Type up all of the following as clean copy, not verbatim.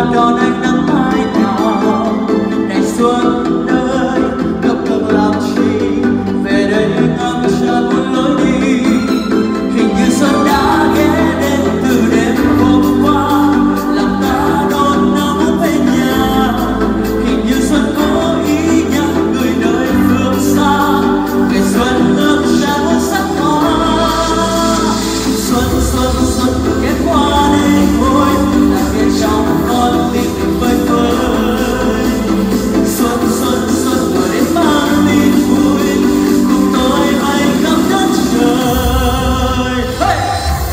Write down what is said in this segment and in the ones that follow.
đón ánh nắng mai nào. Này xuân ơi, ngập ngừng làm chi, về đây ngắm chân một lối đi. Hình như xuân đã ghé đến từ đêm hôm qua, làm ta đón nắng về nhà. Hình như xuân có ý nhắc người nơi phương xa, ngày xuân ước cha muôn sắc hoa. Xuân xuân xuân ghé qua đây thôi, là nghe trong con tim mình vơi vơi. Xuân xuân xuân vừa đến mang tin vui, cùng tôi bay khắp đất trời. Hey!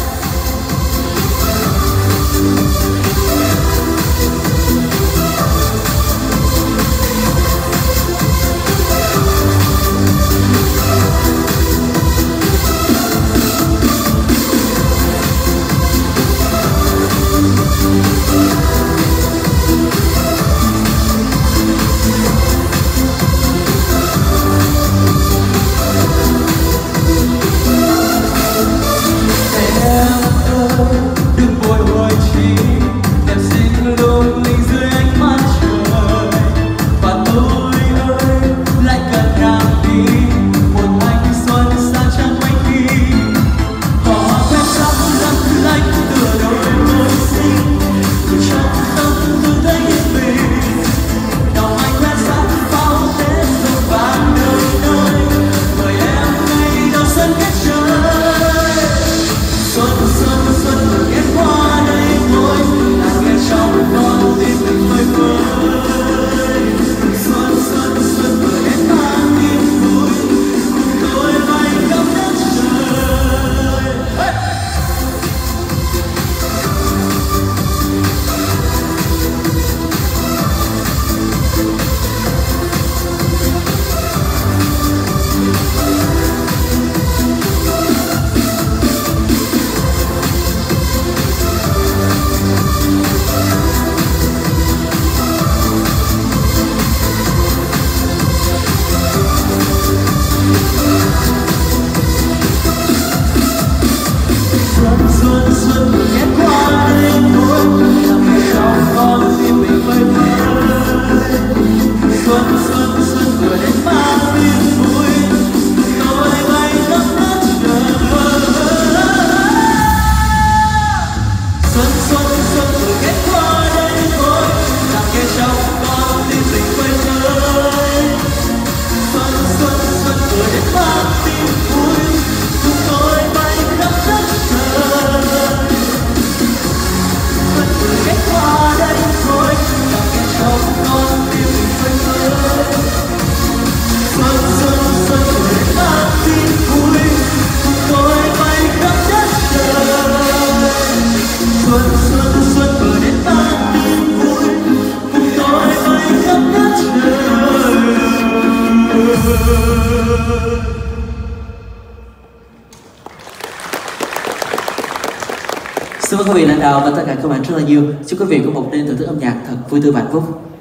Đừng bồi hồi chi, em xin lung linh dưới ánh mắt trời. Và tôi ơi, lại cần nàng đi, một thanh xuân xa trăng quanh đi. Họ quen sắc lấp lánh tựa đôi môi xinh, từ trong tâm tư thấy yên bình. Đào anh quen sắc bao tết rộn vàng nơi nơi, mời em ngay đầu xuân kết trời. Xuân xuân xuân vừa ghé qua đây thôi, là nghe trong con tim mình vơi vơi. Xuân xuân xuân vừa đến mang tin vui, cùng tôi bay khắp đất trời. Hey! Xuân xuân xuân vừa ghé qua đây thôi, là ngày trong con tim mình vơi vơi. Xuân xuân xuân vừa đến mang tin vui, tôi bay khắp đất trời. Xuân xuân xuân vừa ghé qua đây thôi, là ngày trong con tim mình vơi vơi. Xuân xuân xuân vừa đến mang tin vui, cùng tôi bay khắp đất trời. Xuân vừa ghé qua đây thôi, là nghe trong con tim mình vơi vơi. Xuân xuân xuân vừa đến mang tin vui, cùng tôi bay khắp đất trời. Xuân xuân xuân vừa đến mang tin vui, cùng tôi bay khắp đất trời. Xin mời quý vị lãnh đạo và tất cả các bạn rất là nhiều. Chúc quý vị có một đêm thưởng thức âm nhạc thật vui tươi và hạnh phúc.